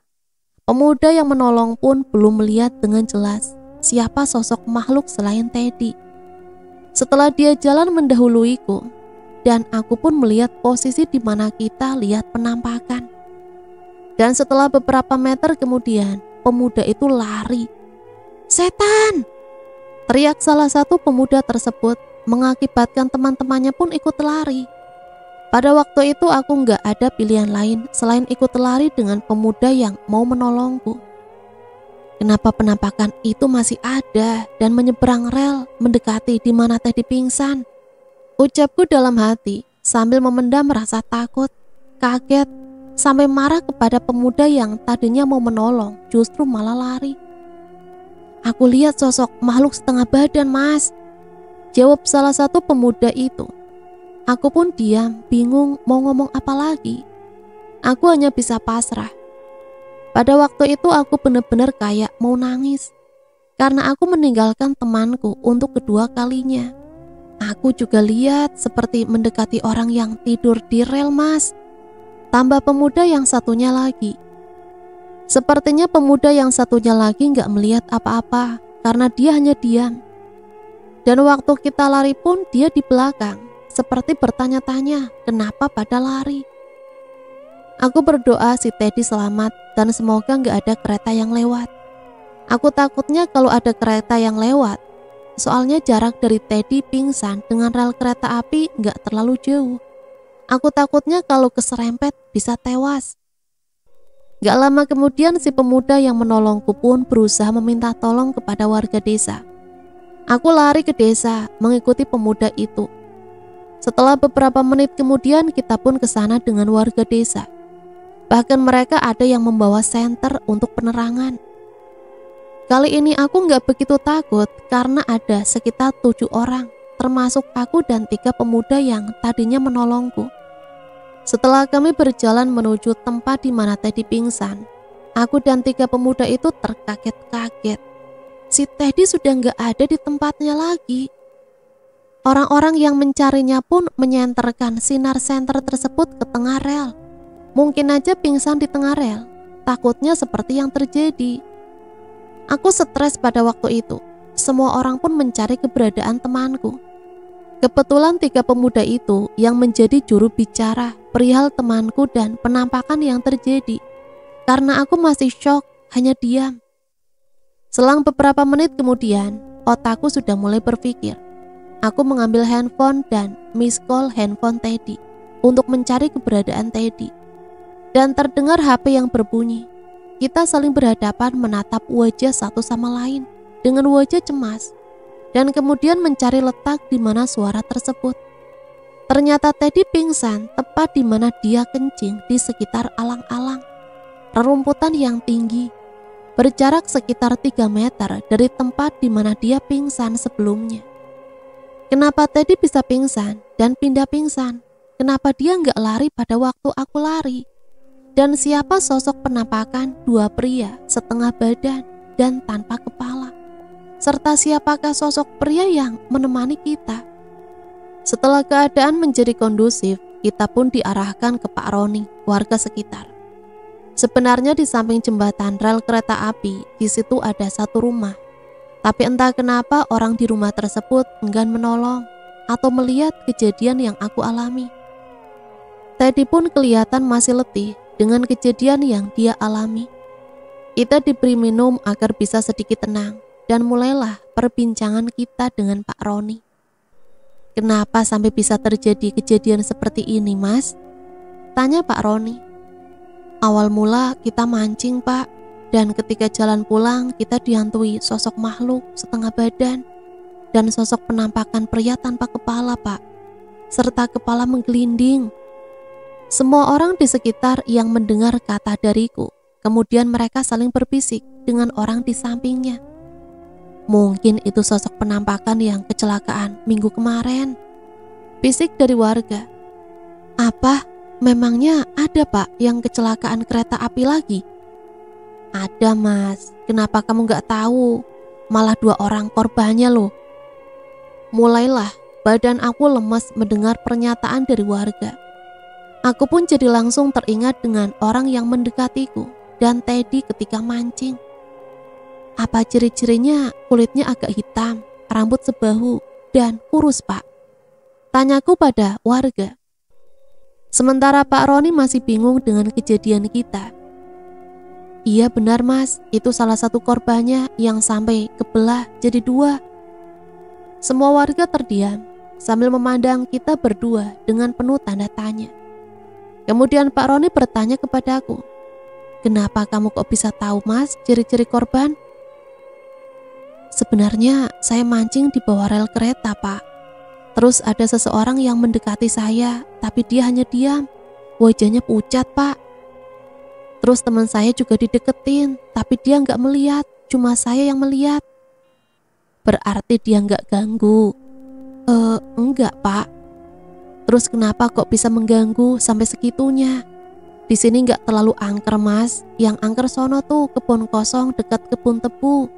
Pemuda yang menolong pun belum melihat dengan jelas siapa sosok makhluk selain Teddy. Setelah dia jalan mendahuluiku, dan aku pun melihat posisi di mana kita lihat penampakan. Dan setelah beberapa meter kemudian, pemuda itu lari. "Setan!" teriak salah satu pemuda tersebut, mengakibatkan teman-temannya pun ikut lari. Pada waktu itu aku nggak ada pilihan lain selain ikut lari dengan pemuda yang mau menolongku. Kenapa penampakan itu masih ada dan menyeberang rel mendekati di mana Teddy pingsan? Ucapku dalam hati sambil memendam rasa takut, kaget, sampai marah kepada pemuda yang tadinya mau menolong justru malah lari. "Aku lihat sosok makhluk setengah badan, Mas," jawab salah satu pemuda itu. Aku pun diam, bingung mau ngomong apa lagi. Aku hanya bisa pasrah. Pada waktu itu aku benar-benar kayak mau nangis, karena aku meninggalkan temanku untuk kedua kalinya. Aku juga lihat seperti mendekati orang yang tidur di rel, Mas. Tambah pemuda yang satunya lagi. Sepertinya pemuda yang satunya lagi gak melihat apa-apa, karena dia hanya diam. Dan waktu kita lari pun dia di belakang, seperti bertanya-tanya kenapa pada lari. Aku berdoa si Teddy selamat dan semoga gak ada kereta yang lewat. Aku takutnya kalau ada kereta yang lewat, soalnya jarak dari Teddy pingsan dengan rel kereta api gak terlalu jauh. Aku takutnya kalau keserempet bisa tewas. Gak lama kemudian si pemuda yang menolongku pun berusaha meminta tolong kepada warga desa. Aku lari ke desa mengikuti pemuda itu. Setelah beberapa menit kemudian kita pun ke sana dengan warga desa. Bahkan mereka ada yang membawa senter untuk penerangan. Kali ini aku gak begitu takut karena ada sekitar tujuh orang, termasuk aku dan tiga pemuda yang tadinya menolongku. Setelah kami berjalan menuju tempat di mana Teddy pingsan, aku dan tiga pemuda itu terkaget-kaget. Si Teddy sudah gak ada di tempatnya lagi. Orang-orang yang mencarinya pun menyenterkan sinar senter tersebut ke tengah rel. Mungkin aja pingsan di tengah rel, takutnya seperti yang terjadi. Aku stres pada waktu itu. Semua orang pun mencari keberadaan temanku. Kebetulan tiga pemuda itu yang menjadi juru bicara perihal temanku dan penampakan yang terjadi. Karena aku masih shock, hanya diam. Selang beberapa menit kemudian, otakku sudah mulai berpikir. Aku mengambil handphone dan miss call handphone Teddy untuk mencari keberadaan Teddy. Dan terdengar H P yang berbunyi. Kita saling berhadapan menatap wajah satu sama lain dengan wajah cemas. Dan kemudian mencari letak di mana suara tersebut. Ternyata Teddy pingsan tepat di mana dia kencing di sekitar alang-alang. Rerumputan yang tinggi, berjarak sekitar tiga meter dari tempat di mana dia pingsan sebelumnya. Kenapa Teddy bisa pingsan dan pindah pingsan? Kenapa dia nggak lari pada waktu aku lari? Dan siapa sosok penampakan dua pria setengah badan dan tanpa kepala? Serta siapakah sosok pria yang menemani kita? Setelah keadaan menjadi kondusif, kita pun diarahkan ke Pak Roni, warga sekitar. Sebenarnya di samping jembatan rel kereta api, di situ ada satu rumah. Tapi entah kenapa orang di rumah tersebut enggan menolong atau melihat kejadian yang aku alami. Teddy pun kelihatan masih letih dengan kejadian yang dia alami. Kita diberi minum agar bisa sedikit tenang dan mulailah perbincangan kita dengan Pak Roni. Kenapa sampai bisa terjadi kejadian seperti ini, Mas? Tanya Pak Roni. Awal mula kita mancing, Pak. Dan ketika jalan pulang kita dihantui sosok makhluk setengah badan. dan sosok penampakan pria tanpa kepala, Pak, serta kepala menggelinding. Semua orang di sekitar yang mendengar kata dariku, kemudian mereka saling berbisik dengan orang di sampingnya. Mungkin itu sosok penampakan yang kecelakaan minggu kemarin. Bisik dari warga. Apa? Memangnya ada, Pak, yang kecelakaan kereta api lagi? Ada, Mas. Kenapa kamu gak tahu? Malah dua orang korbannya loh. Mulailah badan aku lemas mendengar pernyataan dari warga. Aku pun jadi langsung teringat dengan orang yang mendekatiku dan Teddy ketika mancing. Apa ciri-cirinya? Kulitnya agak hitam, rambut sebahu, dan kurus, Pak. Tanyaku pada warga. Sementara Pak Roni masih bingung dengan kejadian kita. Iya benar, Mas, itu salah satu korbannya yang sampai kebelah jadi dua. Semua warga terdiam sambil memandang kita berdua dengan penuh tanda tanya. Kemudian Pak Roni bertanya kepadaku, kenapa kamu kok bisa tahu, Mas, ciri-ciri korban? Sebenarnya saya mancing di bawah rel kereta, Pak. Terus ada seseorang yang mendekati saya, tapi dia hanya diam. Wajahnya pucat, Pak. Terus teman saya juga dideketin, tapi dia nggak melihat, cuma saya yang melihat. Berarti dia nggak ganggu? Eh, enggak, Pak. Terus kenapa kok bisa mengganggu sampai segitunya? Di sini nggak terlalu angker, Mas. Yang angker sono tuh kebun kosong dekat kebun tebu.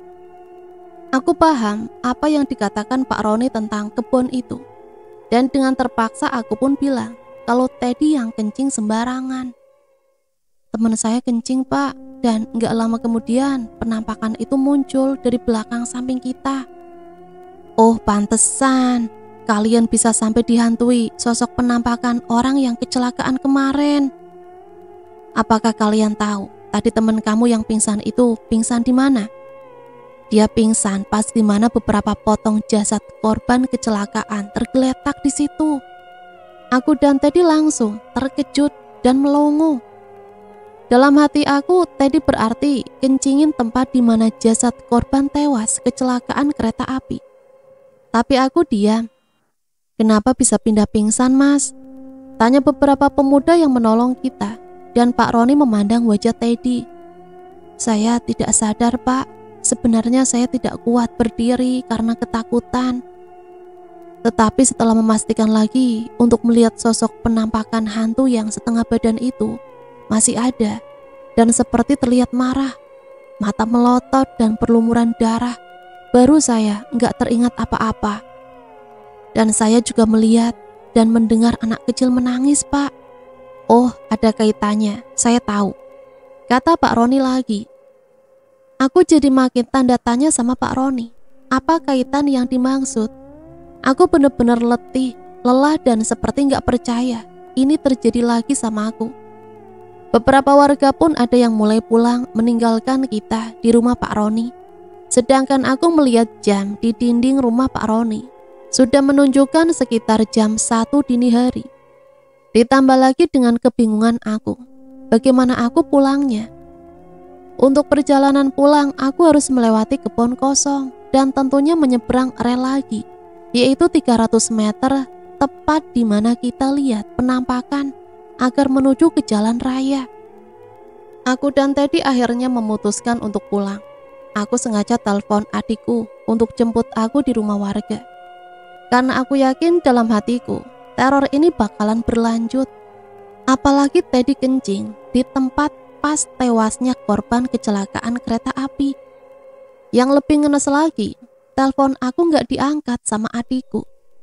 Aku paham apa yang dikatakan Pak Roni tentang kebun itu. Dan dengan terpaksa aku pun bilang kalau Teddy yang kencing sembarangan. Teman saya kencing, Pak, dan gak lama kemudian penampakan itu muncul dari belakang samping kita. Oh, pantesan kalian bisa sampai dihantui sosok penampakan orang yang kecelakaan kemarin. Apakah kalian tahu tadi teman kamu yang pingsan itu pingsan di mana? Dia pingsan pas di mana beberapa potong jasad korban kecelakaan tergeletak di situ. Aku dan Teddy langsung terkejut dan melongo. Dalam hati aku, Teddy berarti kencingin tempat di mana jasad korban tewas kecelakaan kereta api. Tapi aku diam. Kenapa bisa pindah pingsan, Mas? Tanya beberapa pemuda yang menolong kita, dan Pak Roni memandang wajah Teddy. Saya tidak sadar, Pak. Sebenarnya saya tidak kuat berdiri karena ketakutan. Tetapi setelah memastikan lagi untuk melihat sosok penampakan hantu yang setengah badan itu masih ada dan seperti terlihat marah, mata melotot dan berlumuran darah, baru saya nggak teringat apa-apa. Dan saya juga melihat dan mendengar anak kecil menangis, Pak. Oh, ada kaitannya, saya tahu, kata Pak Roni lagi. Aku jadi makin tanda tanya sama Pak Roni. Apa kaitan yang dimaksud? Aku benar-benar letih, lelah dan seperti nggak percaya ini terjadi lagi sama aku. Beberapa warga pun ada yang mulai pulang meninggalkan kita di rumah Pak Roni. Sedangkan aku melihat jam di dinding rumah Pak Roni sudah menunjukkan sekitar jam satu dini hari. Ditambah lagi dengan kebingungan aku, bagaimana aku pulangnya? Untuk perjalanan pulang, aku harus melewati kebun kosong dan tentunya menyeberang rel lagi, yaitu tiga ratus meter tepat di mana kita lihat penampakan agar menuju ke jalan raya. Aku dan Teddy akhirnya memutuskan untuk pulang. Aku sengaja telepon adikku untuk jemput aku di rumah warga. Karena aku yakin dalam hatiku, teror ini bakalan berlanjut. Apalagi Teddy kencing di tempat pas tewasnya korban kecelakaan kereta api. Yang lebih ngenes lagi, telepon aku gak diangkat sama adikku.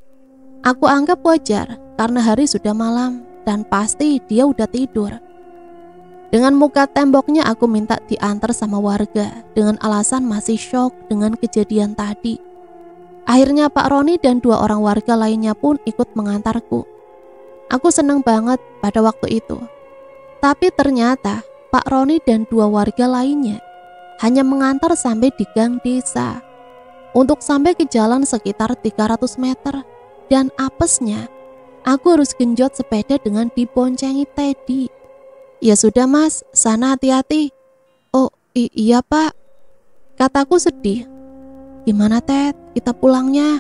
Aku anggap wajar karena hari sudah malam dan pasti dia udah tidur. Dengan muka temboknya aku minta diantar sama warga dengan alasan masih shock dengan kejadian tadi. Akhirnya Pak Roni dan dua orang warga lainnya pun ikut mengantarku. Aku senang banget pada waktu itu. Tapi ternyata Pak Roni dan dua warga lainnya hanya mengantar sampai di gang desa. Untuk sampai ke jalan sekitar tiga ratus meter. Dan apesnya, aku harus genjot sepeda dengan diboncengi Teddy. Ya sudah, Mas, sana hati-hati. Oh i- iya Pak, kataku sedih. Gimana Ted, kita pulangnya?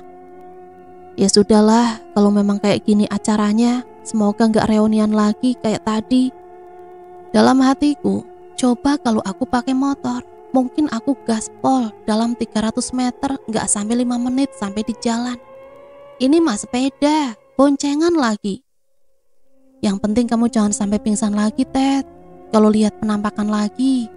Ya sudahlah, kalau memang kayak gini acaranya, semoga gak reunian lagi kayak tadi. Dalam hatiku, coba kalau aku pakai motor, mungkin aku gaspol dalam tiga ratus meter gak sampai lima menit sampai di jalan. Ini mah sepeda, boncengan lagi. Yang penting kamu jangan sampai pingsan lagi Ted, kalau lihat penampakan lagi.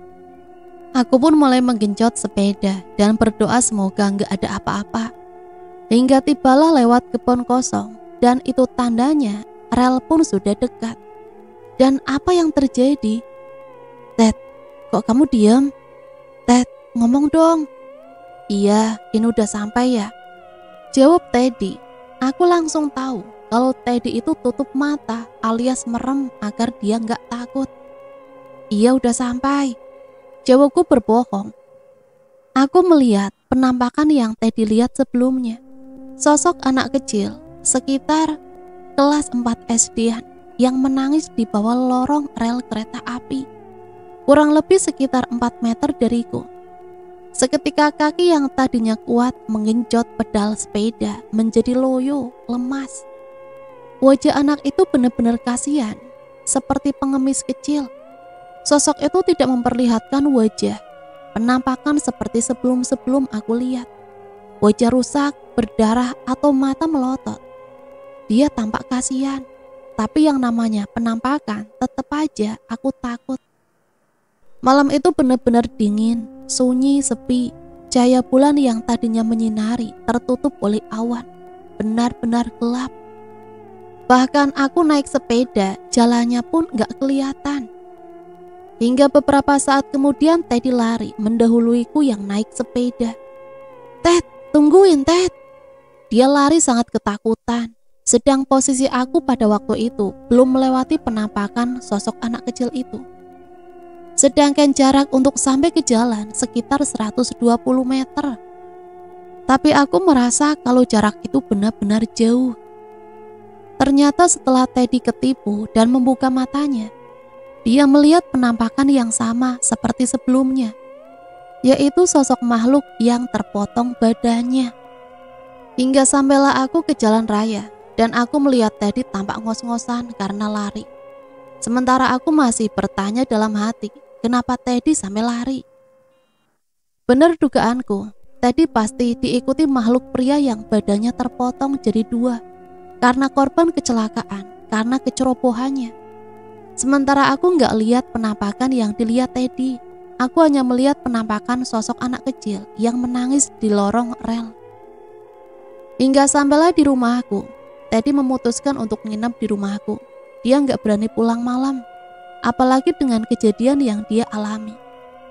Aku pun mulai menggenjot sepeda dan berdoa semoga nggak ada apa-apa. Hingga tibalah lewat kebun kosong dan itu tandanya rel pun sudah dekat. Dan apa yang terjadi? Ted, kok kamu diam? Ted, ngomong dong. Iya, ini udah sampai ya. Jawab Teddy. Aku langsung tahu kalau Teddy itu tutup mata alias merem agar dia nggak takut. Iya udah sampai. Jawabku berbohong. Aku melihat penampakan yang Teddy lihat sebelumnya. Sosok anak kecil sekitar kelas empat S D-an yang menangis di bawah lorong rel kereta api. Kurang lebih sekitar empat meter dariku. Seketika kaki yang tadinya kuat mengenjot pedal sepeda menjadi loyo, lemas. Wajah anak itu benar-benar kasihan, seperti pengemis kecil. Sosok itu tidak memperlihatkan wajah, penampakan seperti sebelum-sebelum aku lihat. Wajah rusak, berdarah atau mata melotot. Dia tampak kasihan, tapi yang namanya penampakan tetap aja aku takut. Malam itu benar-benar dingin, sunyi, sepi. Cahaya bulan yang tadinya menyinari tertutup oleh awan, benar-benar gelap. Bahkan aku naik sepeda, jalannya pun gak kelihatan. Hingga beberapa saat kemudian Teddy lari mendahuluiku yang naik sepeda. Ted, tungguin Ted. Dia lari sangat ketakutan. Sedang posisi aku pada waktu itu belum melewati penampakan sosok anak kecil itu. Sedangkan jarak untuk sampai ke jalan sekitar seratus dua puluh meter. Tapi aku merasa kalau jarak itu benar-benar jauh. Ternyata setelah Teddy ketipu dan membuka matanya, dia melihat penampakan yang sama seperti sebelumnya, yaitu sosok makhluk yang terpotong badannya. Hingga sampailah aku ke jalan raya dan aku melihat Teddy tampak ngos-ngosan karena lari. Sementara aku masih bertanya dalam hati, kenapa Teddy sampai lari? Benar dugaanku, Teddy pasti diikuti makhluk pria yang badannya terpotong jadi dua karena korban kecelakaan, karena kecerobohannya. Sementara aku nggak lihat penampakan yang dilihat Teddy. Aku hanya melihat penampakan sosok anak kecil yang menangis di lorong rel. Hingga sampailah di rumahku, Teddy memutuskan untuk nginep di rumahku. Dia nggak berani pulang malam, apalagi dengan kejadian yang dia alami.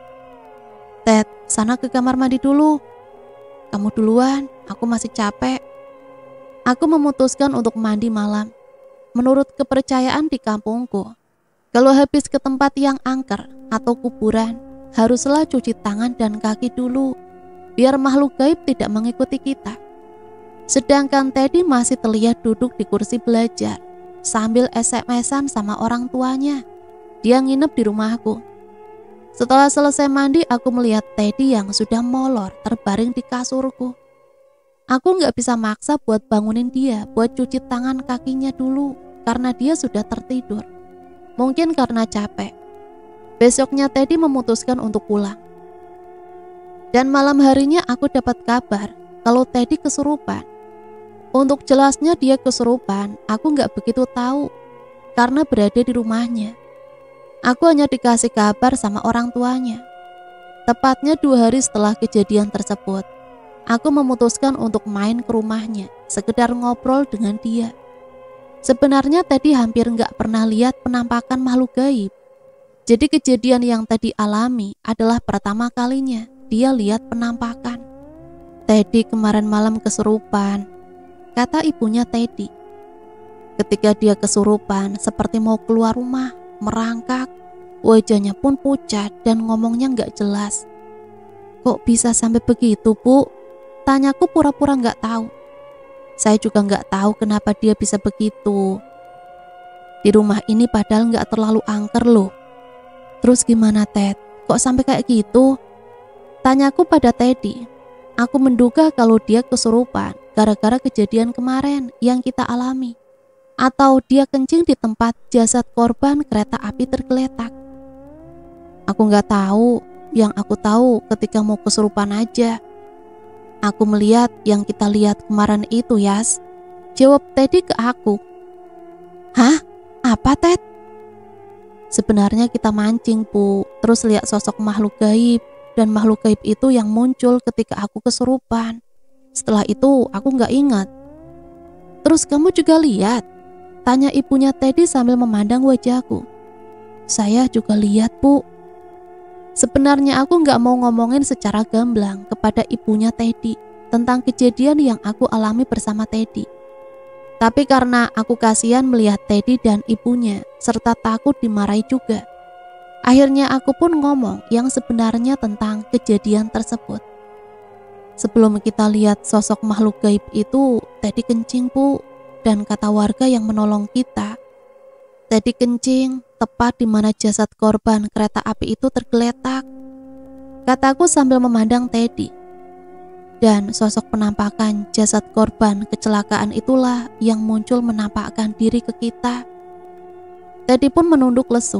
Ted, sana ke kamar mandi dulu. Kamu duluan, aku masih capek. Aku memutuskan untuk mandi malam. Menurut kepercayaan di kampungku, kalau habis ke tempat yang angker atau kuburan, haruslah cuci tangan dan kaki dulu, biar makhluk gaib tidak mengikuti kita. Sedangkan Teddy masih terlihat duduk di kursi belajar, sambil S M S-an sama orang tuanya. Dia nginep di rumahku. Setelah selesai mandi, aku melihat Teddy yang sudah molor terbaring di kasurku. Aku gak bisa maksa buat bangunin dia, buat cuci tangan kakinya dulu, karena dia sudah tertidur. Mungkin karena capek. Besoknya Teddy memutuskan untuk pulang. Dan malam harinya aku dapat kabar kalau Teddy kesurupan. Untuk jelasnya dia kesurupan, aku gak begitu tahu karena berada di rumahnya. Aku hanya dikasih kabar sama orang tuanya. Tepatnya dua hari setelah kejadian tersebut, aku memutuskan untuk main ke rumahnya, sekedar ngobrol dengan dia. Sebenarnya Teddy hampir nggak pernah lihat penampakan makhluk gaib. Jadi kejadian yang Teddy alami adalah pertama kalinya dia lihat penampakan. Teddy kemarin malam kesurupan, kata ibunya Teddy. Ketika dia kesurupan seperti mau keluar rumah, merangkak, wajahnya pun pucat dan ngomongnya nggak jelas. Kok bisa sampai begitu, Bu? Tanyaku pura-pura nggak tahu. Saya juga nggak tahu kenapa dia bisa begitu. Di rumah ini padahal nggak terlalu angker loh. Terus gimana Ted? Kok sampai kayak gitu? Tanyaku pada Teddy. Aku menduga kalau dia kesurupan gara-gara kejadian kemarin yang kita alami. Atau dia kencing di tempat jasad korban kereta api tergeletak. Aku nggak tahu, yang aku tahu ketika mau kesurupan aja. Aku melihat yang kita lihat kemarin itu, Yas. Jawab Teddy ke aku. Hah? Apa, Ted? Sebenarnya kita mancing, Pu. Terus lihat sosok makhluk gaib. Dan makhluk gaib itu yang muncul ketika aku kesurupan. Setelah itu aku gak ingat. Terus kamu juga lihat? Tanya ibunya Teddy sambil memandang wajahku. Saya juga lihat, Pu. Sebenarnya aku gak mau ngomongin secara gamblang kepada ibunya Teddy tentang kejadian yang aku alami bersama Teddy. Tapi karena aku kasihan melihat Teddy dan ibunya serta takut dimarahi juga, akhirnya aku pun ngomong yang sebenarnya tentang kejadian tersebut. Sebelum kita lihat sosok makhluk gaib itu, Teddy kencing, Bu, dan kata warga yang menolong kita, Teddy kencing tepat di mana jasad korban kereta api itu tergeletak. Kataku sambil memandang Teddy. Dan sosok penampakan jasad korban kecelakaan itulah yang muncul menampakkan diri ke kita. Teddy pun menunduk lesu.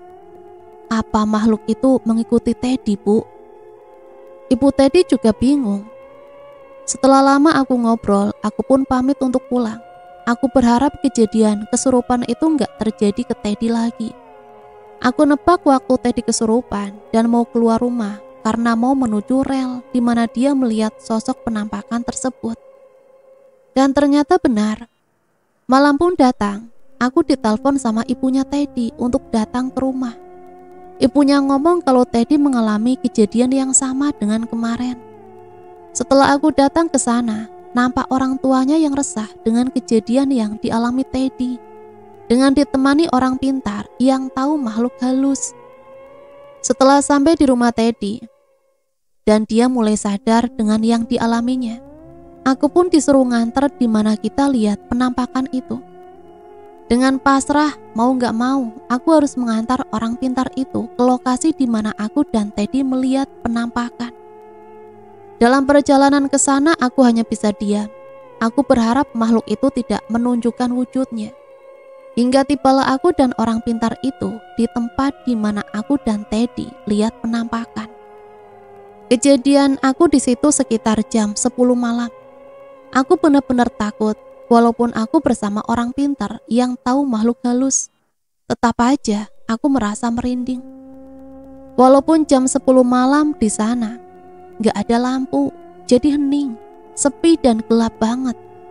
Apa makhluk itu mengikuti Teddy, Bu? Ibu Teddy juga bingung. Setelah lama aku ngobrol, aku pun pamit untuk pulang. Aku berharap kejadian kesurupan itu nggak terjadi ke Teddy lagi. Aku nebak waktu Teddy kesurupan dan mau keluar rumah karena mau menuju rel di mana dia melihat sosok penampakan tersebut. Dan ternyata benar. Malam pun datang, aku ditelepon sama ibunya Teddy untuk datang ke rumah. Ibunya ngomong kalau Teddy mengalami kejadian yang sama dengan kemarin. Setelah aku datang ke sana, nampak orang tuanya yang resah dengan kejadian yang dialami Teddy, dengan ditemani orang pintar yang tahu makhluk halus. Setelah sampai di rumah Teddy, dan dia mulai sadar dengan yang dialaminya, aku pun disuruh nganter di mana kita lihat penampakan itu. Dengan pasrah, mau gak mau, aku harus mengantar orang pintar itu ke lokasi di mana aku dan Teddy melihat penampakan. Dalam perjalanan ke sana, aku hanya bisa diam. Aku berharap makhluk itu tidak menunjukkan wujudnya. Hingga tibalah aku dan orang pintar itu di tempat di mana aku dan Teddy lihat penampakan. Kejadian aku di situ sekitar jam sepuluh malam. Aku benar-benar takut, walaupun aku bersama orang pintar yang tahu makhluk halus. Tetap aja aku merasa merinding. Walaupun jam sepuluh malam di sana, gak ada lampu, jadi hening, sepi dan gelap banget.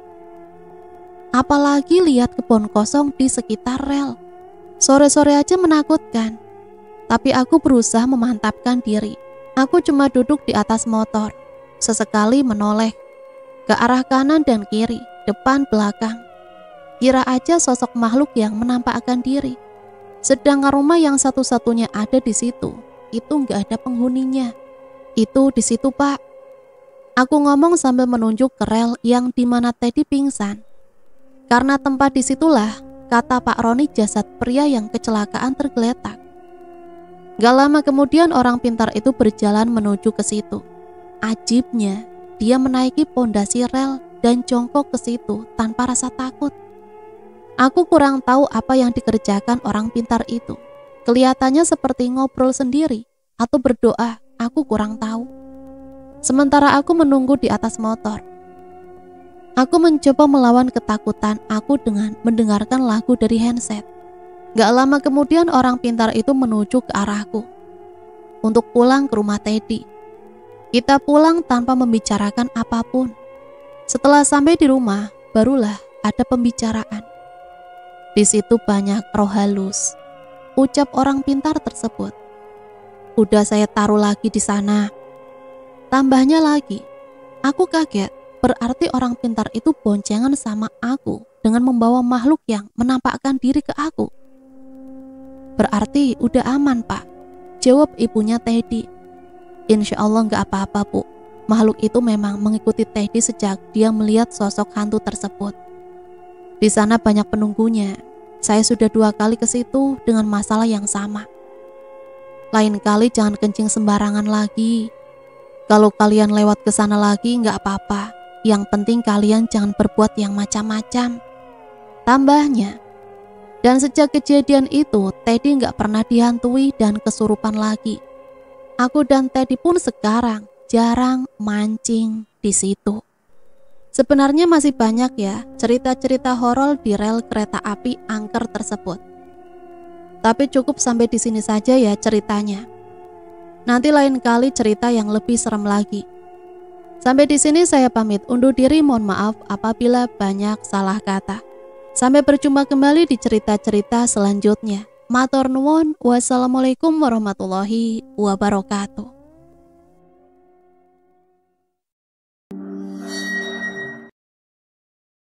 Apalagi lihat kebun kosong di sekitar rel. Sore-sore aja menakutkan. Tapi aku berusaha memantapkan diri. Aku cuma duduk di atas motor, sesekali menoleh ke arah kanan dan kiri, depan belakang. Kira aja sosok makhluk yang menampakkan diri. Sedangkan rumah yang satu-satunya ada di situ, itu nggak ada penghuninya. Itu di situ, Pak. Aku ngomong sambil menunjuk ke rel yang dimana Teddy pingsan. Karena tempat disitulah, kata Pak Roni, jasad pria yang kecelakaan tergeletak. Gak lama kemudian orang pintar itu berjalan menuju ke situ. Ajibnya, dia menaiki pondasi rel dan jongkok ke situ tanpa rasa takut. Aku kurang tahu apa yang dikerjakan orang pintar itu. Kelihatannya seperti ngobrol sendiri atau berdoa, aku kurang tahu. Sementara aku menunggu di atas motor, aku mencoba melawan ketakutan aku dengan mendengarkan lagu dari handset. Gak lama kemudian orang pintar itu menuju ke arahku untuk pulang ke rumah Teddy. Kita pulang tanpa membicarakan apapun. Setelah sampai di rumah, barulah ada pembicaraan. Di situ banyak roh halus, ucap orang pintar tersebut. Udah saya taruh lagi di sana. Tambahnya lagi, aku kaget. Berarti orang pintar itu boncengan sama aku dengan membawa makhluk yang menampakkan diri ke aku. Berarti udah aman, Pak, jawab ibunya Teddy. Insya Allah gak apa-apa, Bu. Makhluk itu memang mengikuti Teddy sejak dia melihat sosok hantu tersebut. Di sana banyak penunggunya. Saya sudah dua kali ke situ dengan masalah yang sama. Lain kali jangan kencing sembarangan lagi. Kalau kalian lewat ke sana lagi nggak apa-apa. Yang penting kalian jangan berbuat yang macam-macam. Tambahnya. Dan sejak kejadian itu, Teddy nggak pernah dihantui dan kesurupan lagi. Aku dan Teddy pun sekarang jarang mancing di situ. Sebenarnya masih banyak ya cerita-cerita horor di rel kereta api angker tersebut. Tapi cukup sampai di sini saja ya ceritanya. Nanti lain kali cerita yang lebih serem lagi. Sampai di sini saya pamit undur diri, mohon maaf apabila banyak salah kata. Sampai berjumpa kembali di cerita-cerita selanjutnya. Matur nuwun, wassalamualaikum warahmatullahi wabarakatuh.